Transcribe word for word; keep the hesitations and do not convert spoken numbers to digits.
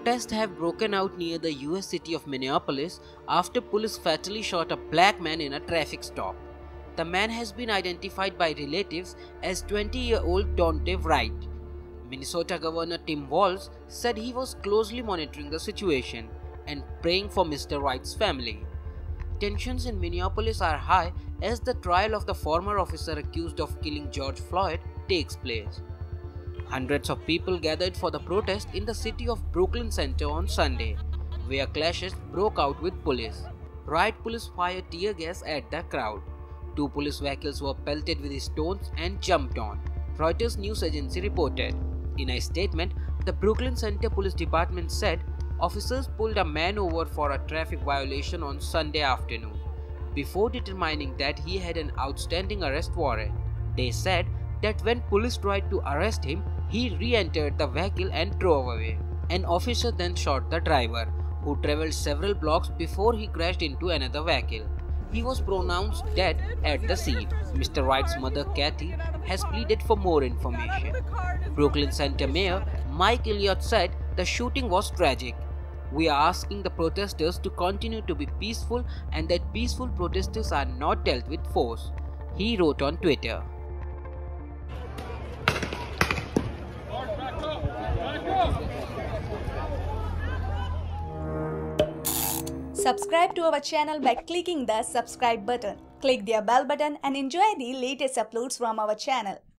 Protests have broken out near the U S city of Minneapolis after police fatally shot a black man in a traffic stop. The man has been identified by relatives as twenty-year-old Daunte Wright. Minnesota Governor Tim Walz said he was closely monitoring the situation and praying for Mister Wright's family. Tensions in Minneapolis are high as the trial of the former officer accused of killing George Floyd takes place. Hundreds of people gathered for the protest in the city of Brooklyn Center on Sunday, where clashes broke out with police. Riot police fired tear gas at the crowd. Two police vehicles were pelted with stones and jumped on, Reuters news agency reported. In a statement, the Brooklyn Center Police Department said officers pulled a man over for a traffic violation on Sunday afternoon, before determining that he had an outstanding arrest warrant. They said that when police tried to arrest him, he re-entered the vehicle and drove away. An officer then shot the driver, who traveled several blocks before he crashed into another vehicle. He was pronounced dead at the scene. Mister Wright's mother, Kathy, has pleaded for more information. Brooklyn Center Mayor Mike Elliott said the shooting was tragic. "We are asking the protesters to continue to be peaceful and that peaceful protesters are not dealt with force," he wrote on Twitter. Subscribe to our channel by clicking the subscribe button. Click the bell button and enjoy the latest uploads from our channel.